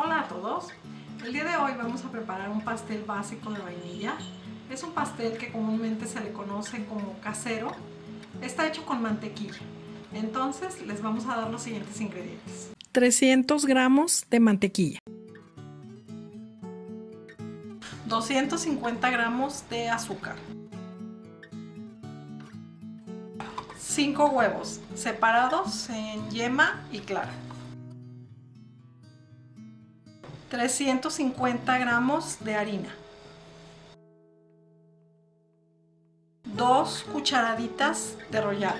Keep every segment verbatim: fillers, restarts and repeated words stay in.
Hola a todos, el día de hoy vamos a preparar un pastel básico de vainilla. Es un pastel que comúnmente se le conoce como casero. Está hecho con mantequilla. Entonces les vamos a dar los siguientes ingredientes. trescientos gramos de mantequilla, doscientos cincuenta gramos de azúcar, cinco huevos separados en yema y clara, trescientos cincuenta gramos de harina, dos cucharaditas de royal,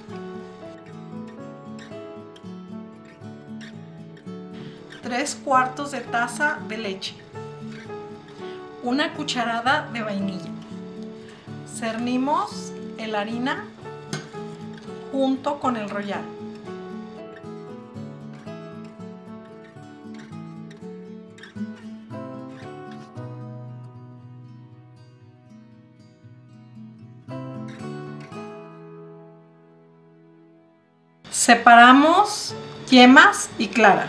tres cuartos de taza de leche, una cucharada de vainilla. Cernimos la harina junto con el royal. Separamos yemas y clara.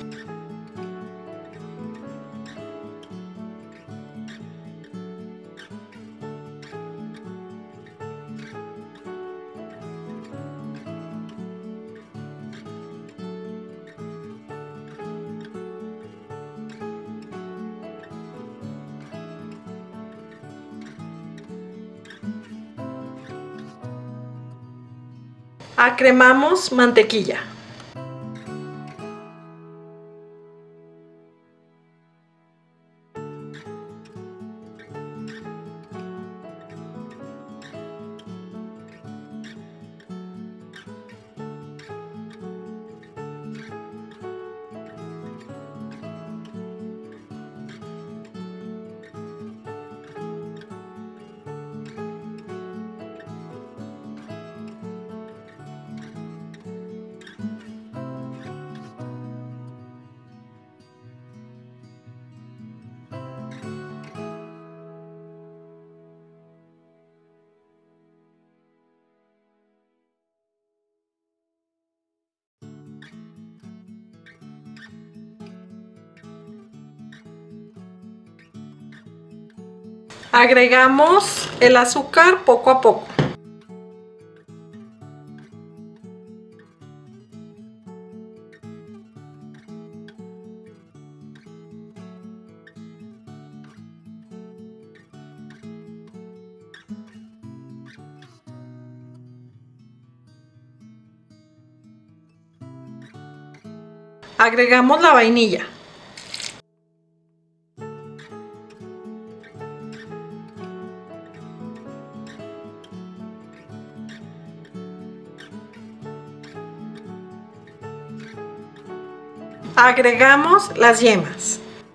Acremamos mantequilla. Agregamos el azúcar poco a poco. Agregamos la vainilla. Agregamos las yemas.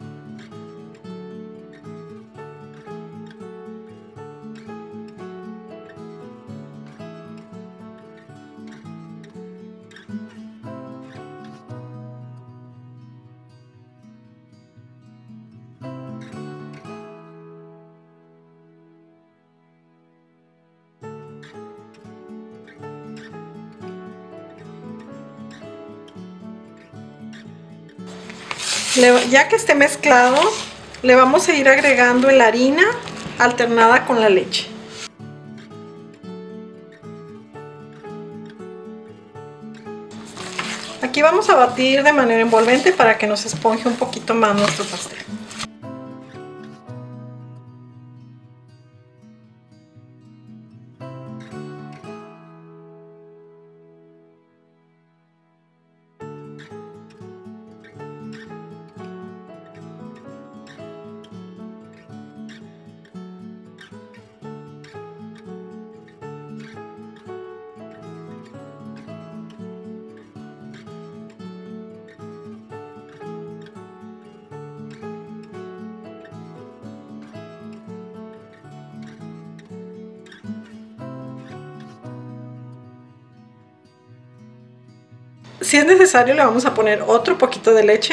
Ya que esté mezclado, le vamos a ir agregando la harina alternada con la leche. Aquí vamos a batir de manera envolvente para que nos esponje un poquito más nuestro pastel. Si es necesario, le vamos a poner otro poquito de leche.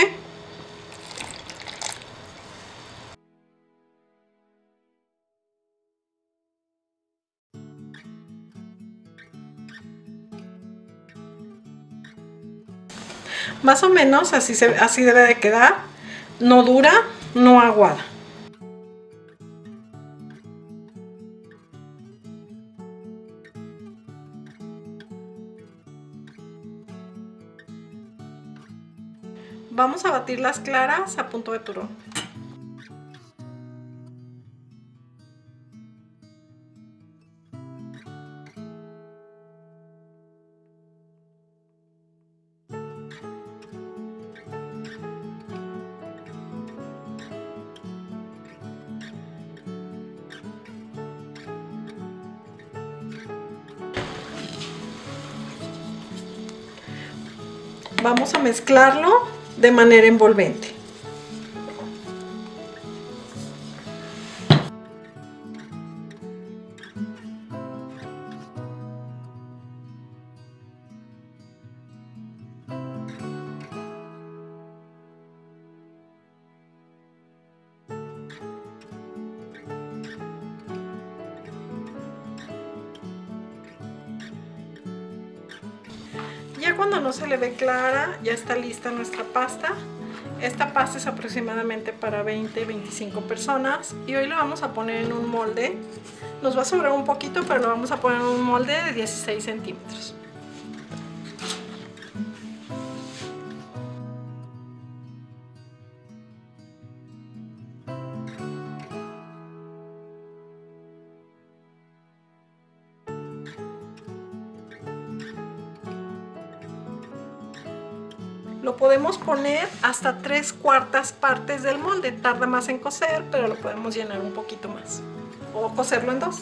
Más o menos así, se, así debe de quedar. no dura, no aguada. Vamos a batir las claras a punto de turrón. Vamos a mezclarlo de manera envolvente. Ya cuando no se le ve clara, ya está lista nuestra pasta. Esta pasta es aproximadamente para veinte a veinticinco personas y hoy lo vamos a poner en un molde. Nos va a sobrar un poquito, pero lo vamos a poner en un molde de dieciséis centímetros. Lo podemos poner hasta tres cuartas partes del molde. Tarda más en cocer, pero lo podemos llenar un poquito más. O cocerlo en dos.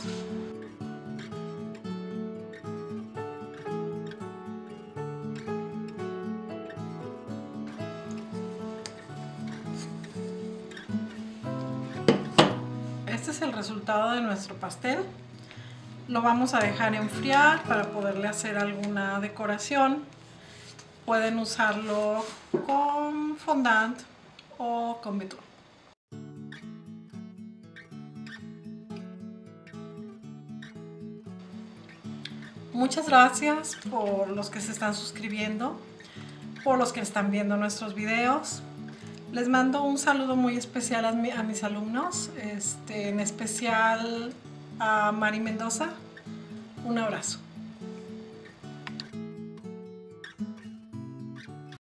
Este es el resultado de nuestro pastel. Lo vamos a dejar enfriar para poderle hacer alguna decoración. Pueden usarlo con fondant o con betún. Muchas gracias por los que se están suscribiendo, por los que están viendo nuestros videos. Les mando un saludo muy especial a, mi, a mis alumnos, este, en especial a Mari Mendoza. Un abrazo.